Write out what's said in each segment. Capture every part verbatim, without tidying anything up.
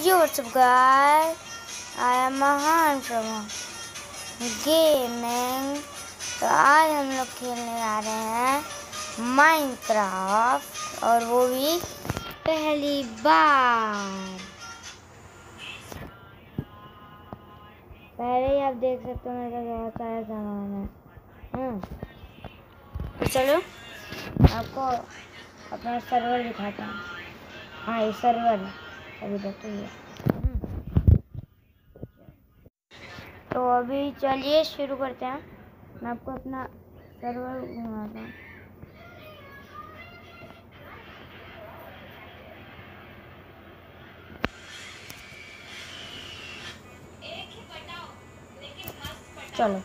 Yo, what's up guys? I am Mahan from Gaming। तो आज हम लोग खेलने आ रहे हैं माइनक्राफ्ट, और वो भी पहली बार। पहले ही आप देख सकते हो मेरे पास बहुत सारा सामान है। हम्म तो चलो आपको अपना सर्वर दिखाता हूँ। हाँ, ये सर्वर है अभी तक तो ये। तो अभी चलिए शुरू करते हैं। मैं आपको अपना सर्वर घुमाता हूँ। चलो,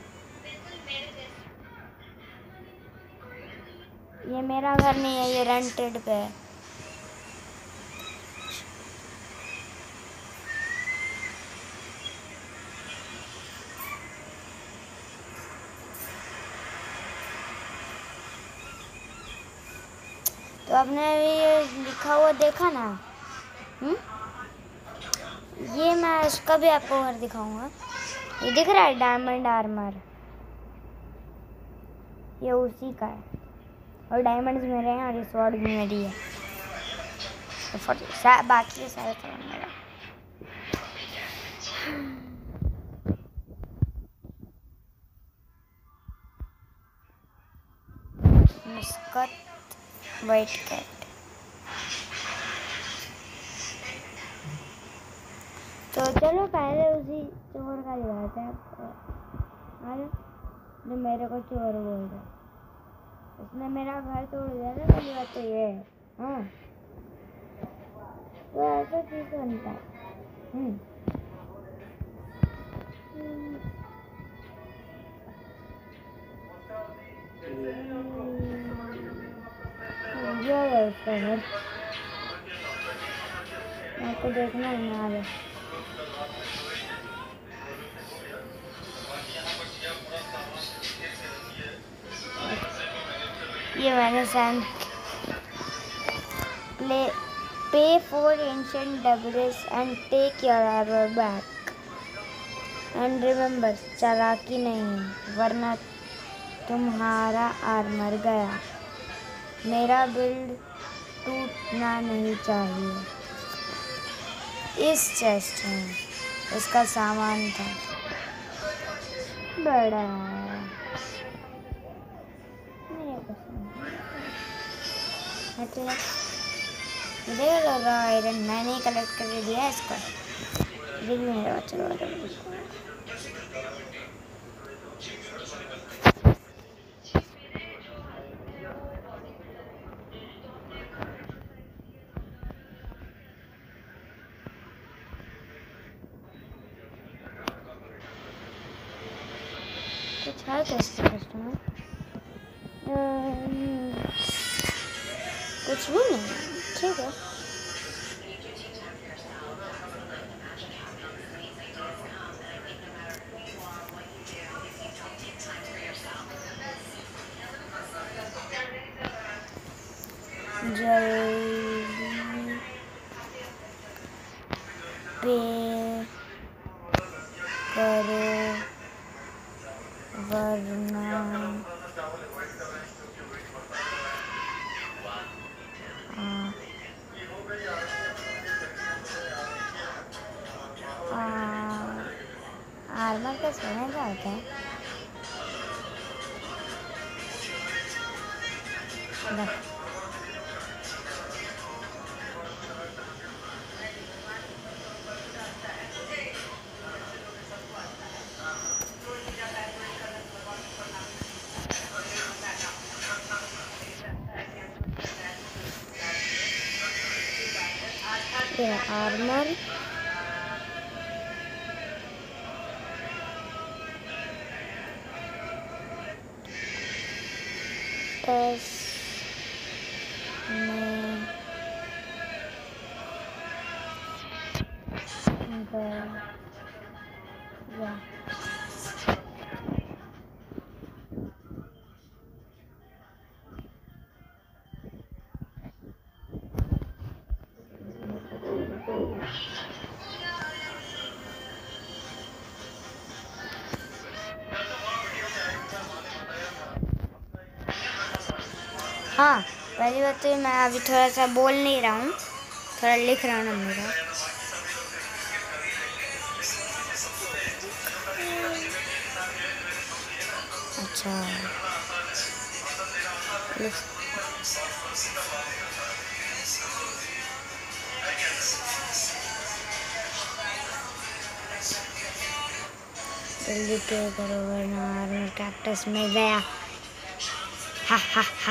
ये मेरा घर नहीं है, ये रेंटेड पे है। तो आपने ये लिखा हुआ देखा ना? हम्म ये मैं उसका भी आपको घर दिखाऊंगा। ये दिख रहा है डायमंड आर्मर, ये उसी का है। और डायमंड्स मेरे हैं और ये स्वॉर्ड भी मेरी है। तो सा, बाकी ये सारा सामान मेरा। Muscat white cat. तो चलो पहले उसी चोर का दिखाते हैं आपको, जो मेरे को चोर बोल रहा है। उसने मेरा घर तोड़ दिया ना, पहली बात तो ये है। हाँ, तो ऐसा चीज बनता है। हम्म ये है उसका घर, आपको देखना है ना। आगे ये मैंने सेंड प्ले पे for ancient debris and take your armour back and remember, चालाकी नहीं वरना तुम्हारा आर्मर गया। मेरा बिल्ड टूटना नहीं चाहिए। इस चेस्ट में इसका सामान था बड़ा। आयरन मैंने ही कलेक्ट कर दिया इसका। ये भी मेरा बच्चा लगा। कुछ है कैसे कस्टमर? कुछ भी नहीं, ठीक है। जल्दी पे करो वरना आर्मर का समय क्या होता है? आर्मर टेस्ट में गया। हाँ, पहली बात तो मैं अभी थोड़ा सा बोल नहीं रहा हूँ, थोड़ा लिख रहा हूँ ना मेरा। अच्छा लिख जल्दी पे करो वरना आर्मर कैक्टस में गया। हा हा हा।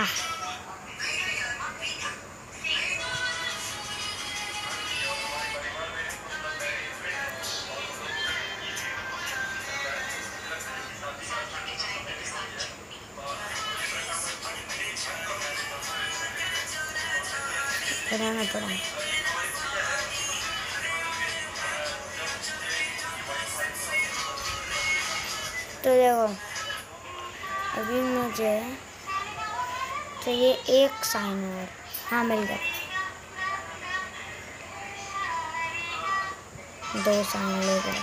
पढ़ाना पड़ा तो देखो अभी मुझे चाहिए एक साइन और। हाँ मिल गया, दो साइन ले गए।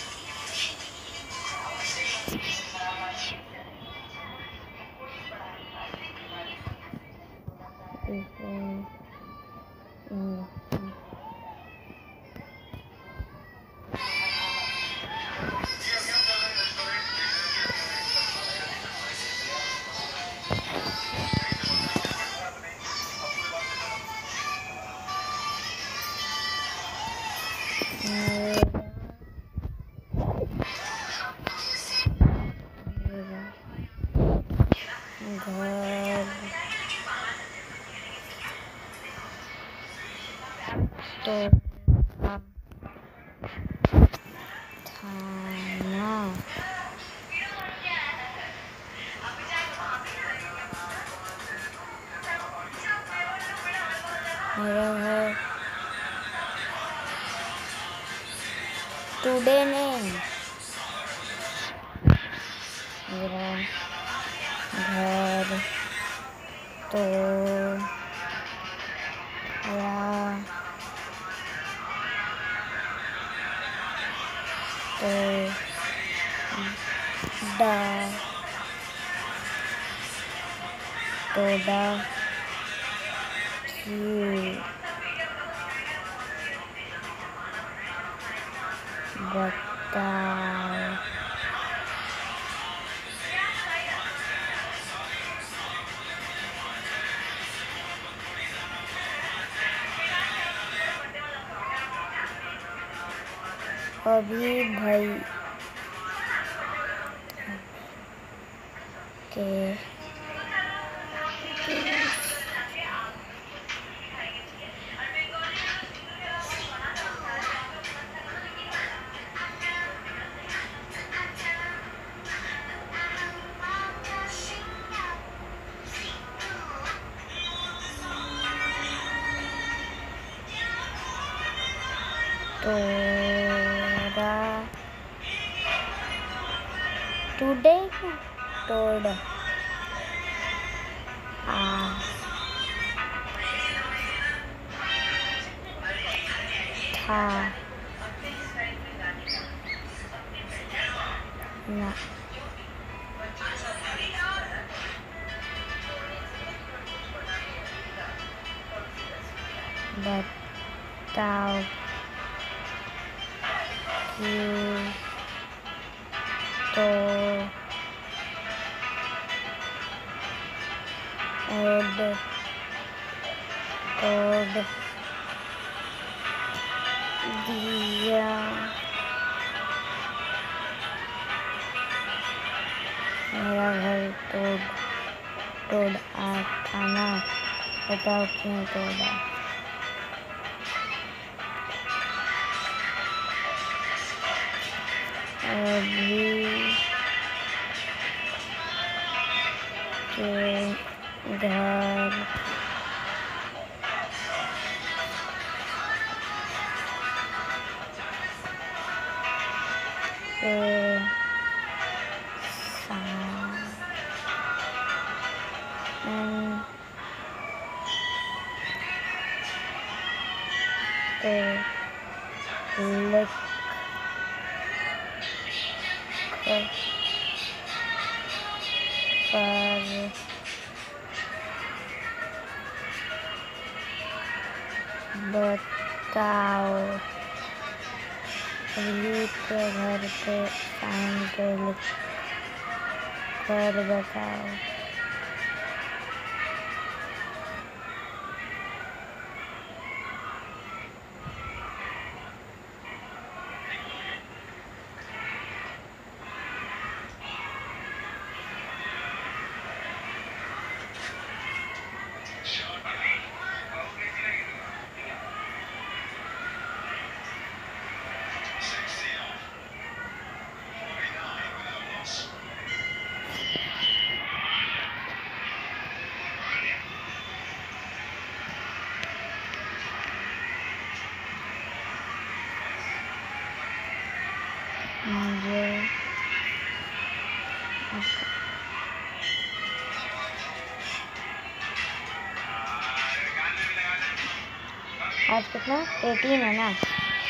घर तो थाना मेरा घर टुडे नहीं, मेरा घर तो या तो डा टोडा की बताओ। अभी भाई के टोडा टुडे टोड आ था ना बताओ कि तो एड कोड दिया मेरा घर तोड़ तोड़ आ थाना बताओ क्यों तोड़ा। अभी के घर के सामने पे लिख कर बताओ। रीत के घर पे साइन पे लिख कर बताओ। मुझे आज कितना एटीन है ना।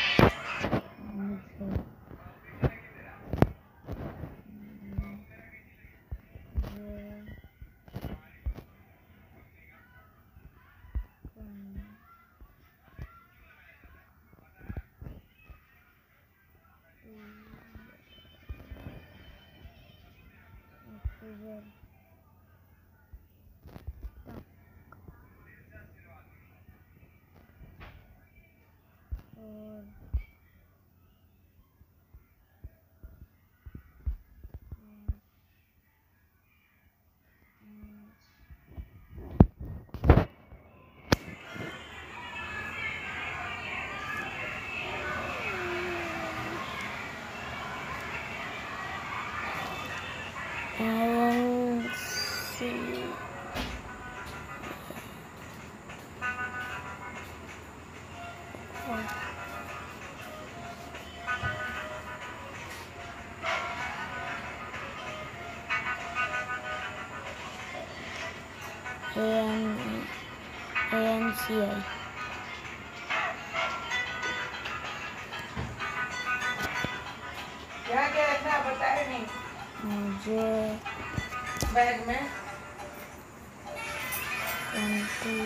And see. And and see. क्या क्या रखना बताए नहीं मुझे बैग में ट्वेंटी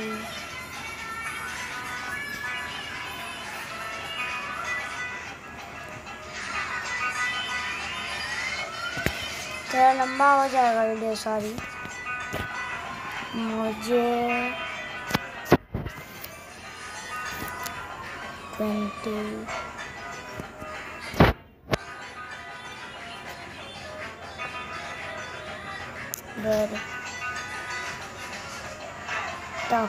थोड़ा लंबा हो जाएगा वीडियो, सॉरी। मुझे ट्वेंटी बर तक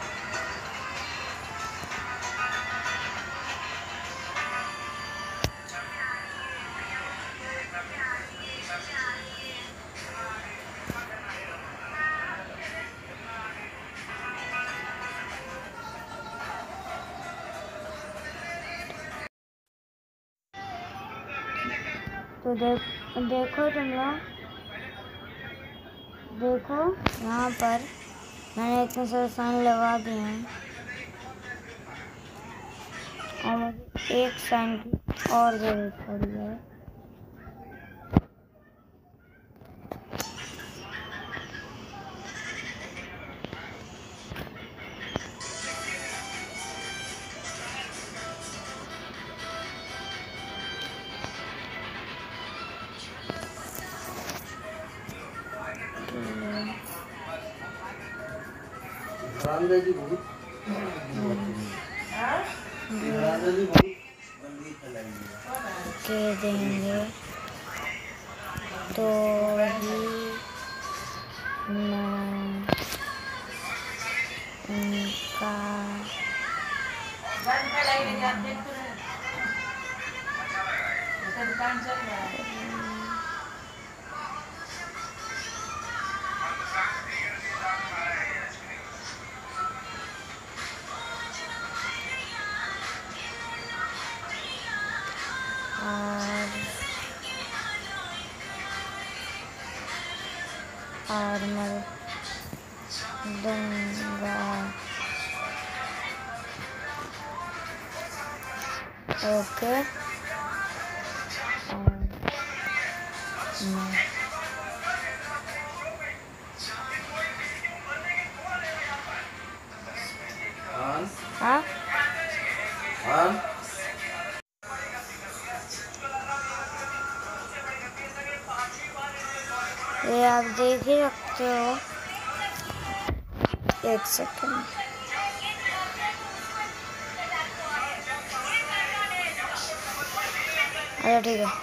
तो देख देखो तुम लोग, देखो यहाँ पर मैंने इतने सारे साइन लगा दिए हैं और मुझे एक साइन की और जरूरत पड़ी है। रामदाजी बहुत रामदाजी बहुत बंदी फैलाएंगे के देंगे तो ही मैं उनका दुकान पे लाइट जाते तो उसका दुकान चल रहा है। और और मैं दूंगा। ओके और मैं हाँ हाँ हाँ ये आप देख ही सकते हो। एक सेकंड, अच्छा ठीक है।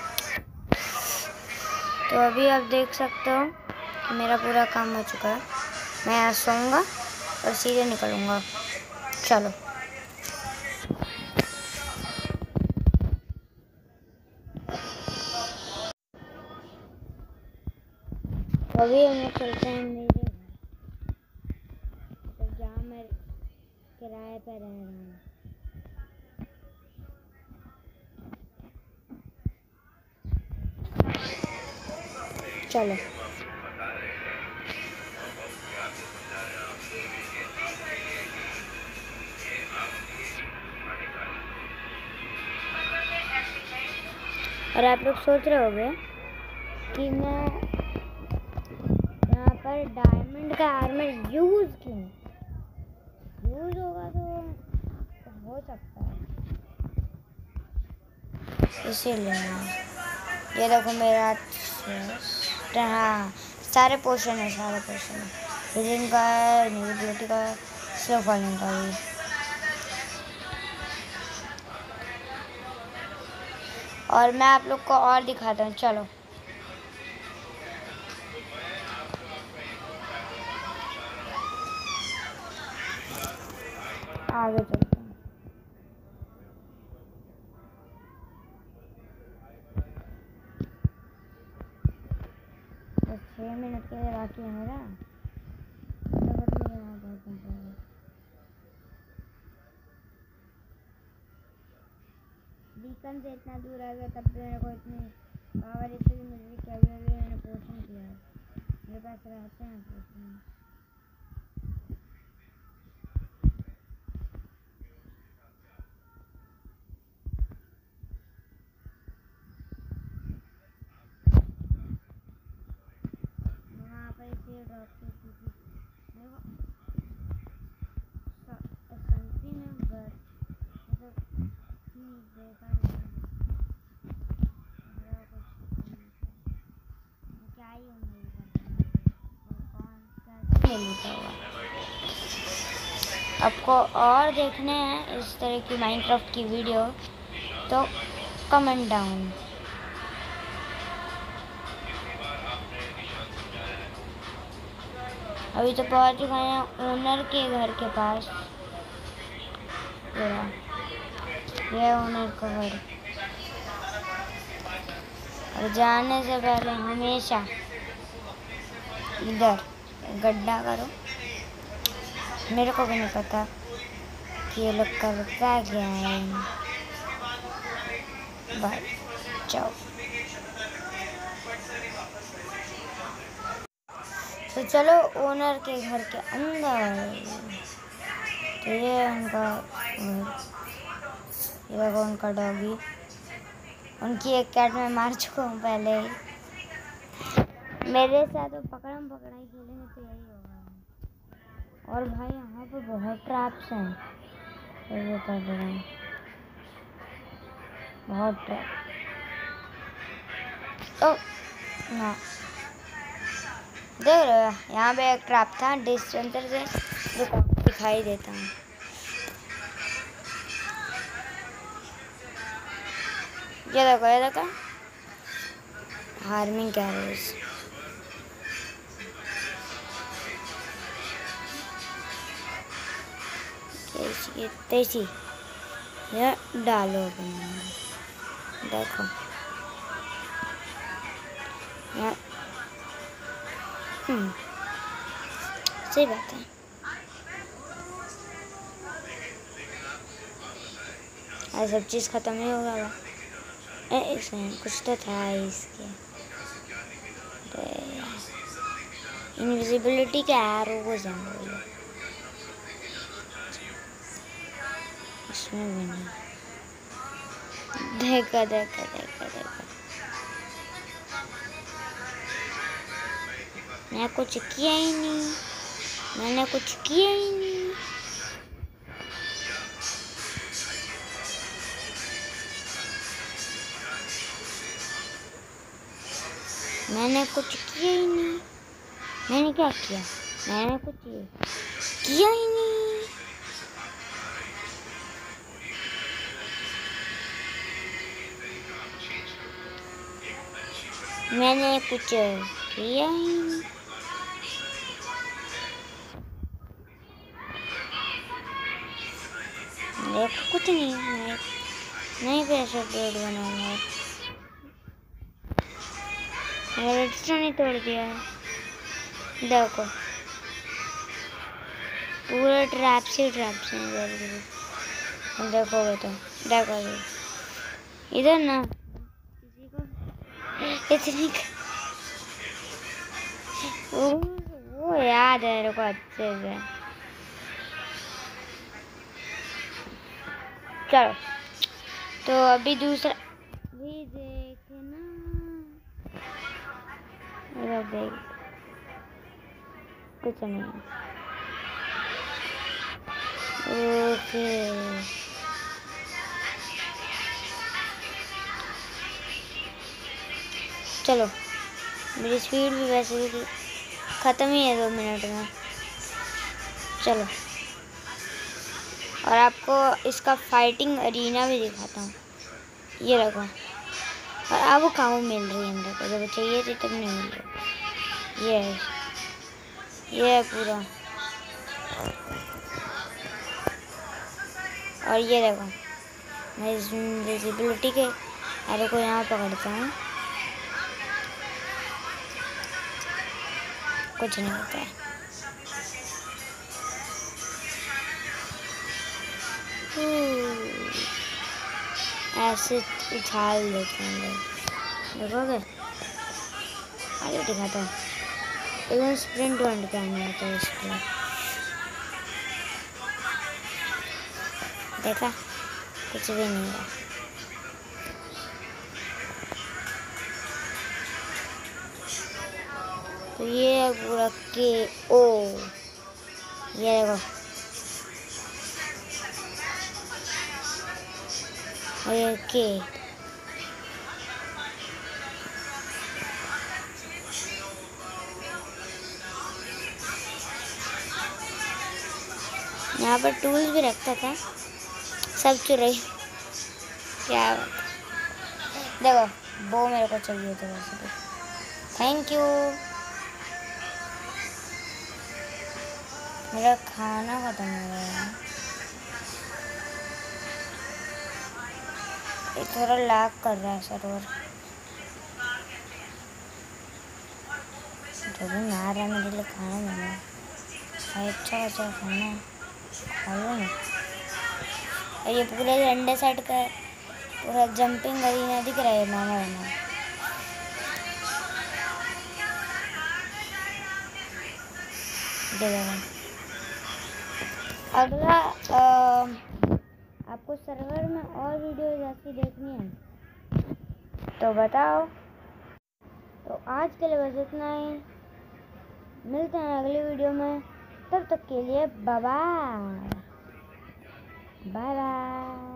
तो अभी आप देख सकते हो कि मेरा पूरा काम हो चुका है। मैं यहाँ सोऊंगा और सीधे निकलूंगा। चलो अभी हम लोग चलते हैं मेरे घर, तो जहाँ मैं किराए पर रह रहा हूँ। चलो और आप लोग सोच रहे होंगे कि मैं यहाँ पर डायमंड का आर्मर यूज क्यों, यूज होगा तो, तो हो सकता है, इसीलिए। ये देखो मेरा, हाँ सारे पोर्शन है, सारे पोर्शन है। हीलिंग का है, इनविजिबिलिटी का है, स्लो फॉलिंग का भी। और मैं आप लोग को और दिखाता हूँ, चलो आगे चलते हैं। बस छः मिनट के लिए बाकी है मेरा, फटाफट मुझे वहाँ पहुँचना है। बीकन से इतना दूर आ गया, तब भी मेरे को इतनी पावर इसलिए मिल रही कि अभी अभी मैंने पोर्शन किया है। मेरे पास रहते हैं पोर्शन। वहाँ पर इसे ड्रॉप की थी देखो समथिंग बट मतलब देखा क्या ही उम्मीद कौन कैसे लूटा हुआ। आपको और देखने हैं इस तरह की माइनक्राफ्ट की वीडियो तो कमेंट डाउन। अभी तो पहुंच चुका है ओनर के घर के पास। ये ओनर का घर। और जाने से पहले हमेशा इधर गड्ढा करो। मेरे को भी नहीं पता कि ये लोग करता क्या है। बाय जाओ। तो चलो ओनर के घर के अंदर। तो ये उनका, ये देखो उनका डॉगी। उनकी एक कैट मैं मार चुका हूँ पहले ही। मेरे साथ तो पकड़म पकड़ाई खेलेंगे तो यही होगा। और भाई यहाँ पे बहुत ट्रैप्स हैं, ये बता दे रहा हूँ, बहुत ट्रैप। तो हाँ देख रहे हो यहाँ पे एक ट्रैप था डिस्पेंसर से जो दिखाई देता है। ये देखो, ये देखो हार्मिंग कैरोस। कैसी तैसी ये डालो अपने, देखो यहाँ हम्म सही बात है। आज सब चीज़ ख़त्म नहीं होगा। ए इसमें कुछ तो था इसके, इनविजिबिलिटी के एरोज हैं वो, इसमें भी नहीं। देखा देखा देखा देखा मैं कुछ किया ही नहीं, मैंने कुछ किया ही नहीं। मैंने कुछ किया ही नहीं। मैंने क्या किया? मैंने कुछ किया ही नहीं। मैंने कुछ किया ही नहीं। मेरे को कुछ नहीं। मैं नहीं प्रेशर प्लेट बनाऊंगा। रेडस्टोन ही तोड़ दिया है। देखो पूरा ट्रैप से ट्रैप से देखोगे तो देखोगे इधर ना किसी को इतनी वो, वो याद है मेरे को अच्छे से। चलो तो अभी दूसरा भी देखना। इधर देख कुछ नहीं। ओके चलो मेरी स्पीड भी वैसे भी ख़त्म ही है दो मिनट में। चलो और आपको इसका फाइटिंग अरीना भी दिखाता हूँ। ये रखो। और अब वो कहाँ मिल रही है मेरे को? जब चाहिए थी तब नहीं मिल रही। ये है ये है पूरा। और ये देखो मैं इस विजिबिलिटी के एरो को यहाँ पकड़ता हूँ। कुछ नहीं होता है। ऐसे उछाल देते हैं देखोगे। आगे दिखाता हूँ। एकदम स्प्रिंट वंड क्या नहीं होता है इसको। देखा कुछ भी नहीं है। तो ये पूरा के ओ ये देखो। और ये के यहाँ पर टूल्स भी रखता था सब चुराई। क्या देखो वो मेरे को चाहिए था वैसे तो। Thank you. मेरा खाना खत्म हो गया है। ये थोड़ा लैग कर रहा है सर्वर। जो भी मार रहा है मेरे लिए खाना मिला। अच्छा अच्छा खाना खा लो ना। और ये पूरा अंडे साइड का पूरा जंपिंग अरीना दिख रहा है मामा बना। देखो अगला आ, आपको सर्वर में और वीडियोज ऐसी देखनी है तो बताओ। तो आज के लिए बस इतना ही। मिलते हैं अगली वीडियो में। तब तक के लिए बाय बाय बाय बाय।